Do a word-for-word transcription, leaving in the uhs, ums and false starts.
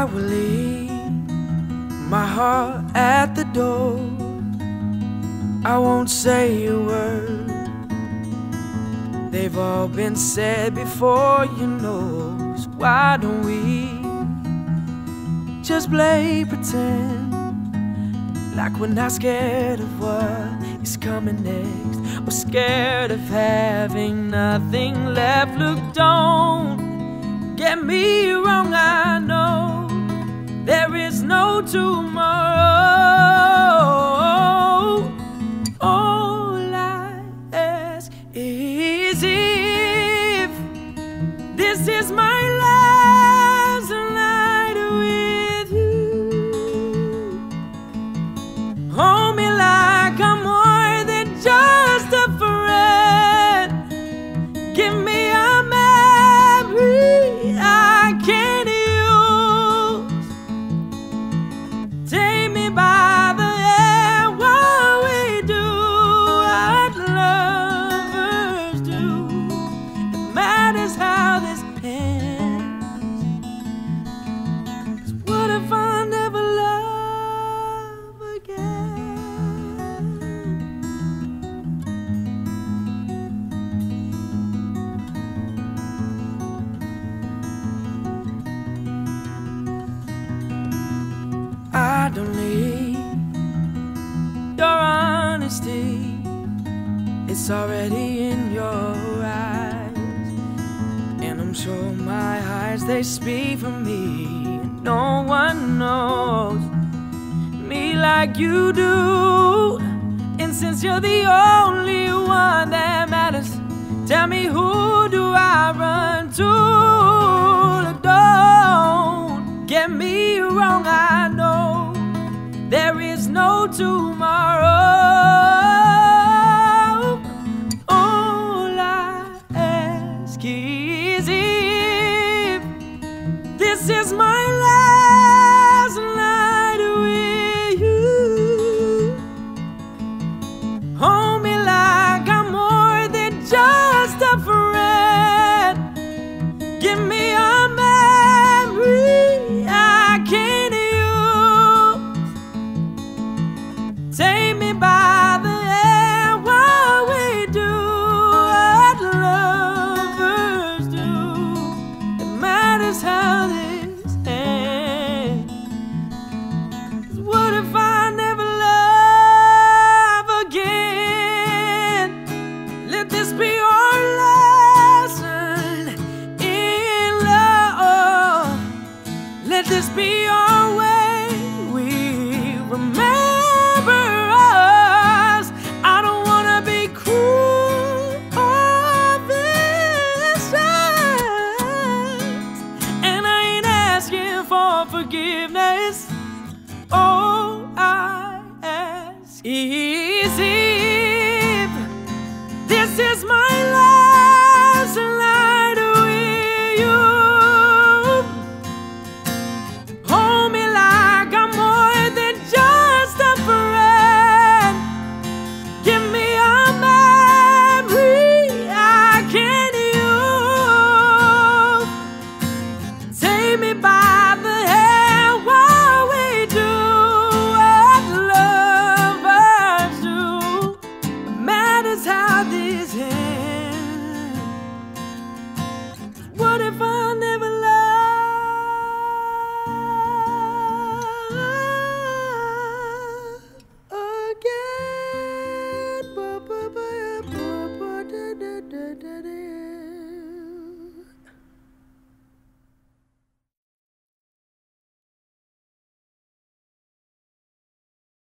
will leave my heart at the door. I won't say a word. They've all been said before, you know. So why don't we just play pretend, like we're not scared of what is coming next, or scared of having nothing left. Look, don't get me wrong, I know there is no tomorrow. All I ask is if this is my last night with you, hold me like I'm more than just a friend. Give me a memory I can use. Take me by the hand while we do what lovers do. It matters how this ends. 'Cause what if I never love again? I don't need your honesty, it's already in your eyes. And I'm sure my eyes, they speak for me. No one knows me like you do. And since you're the only one that matters, tell me, who do I run to? Don't get me wrong, I know there is no tomorrow. All I ask is if this is my last night with you, hold me like I'm more than just a friend. Give me a memory I can use. Take me by the hand while we do what lovers do. It matters how this ends. 'Cause what if I never love again? Let this be our lesson in love. Let this be our way. We remember us. I don't wanna be cruel or vicious, and I ain't asking for forgiveness. All I ask is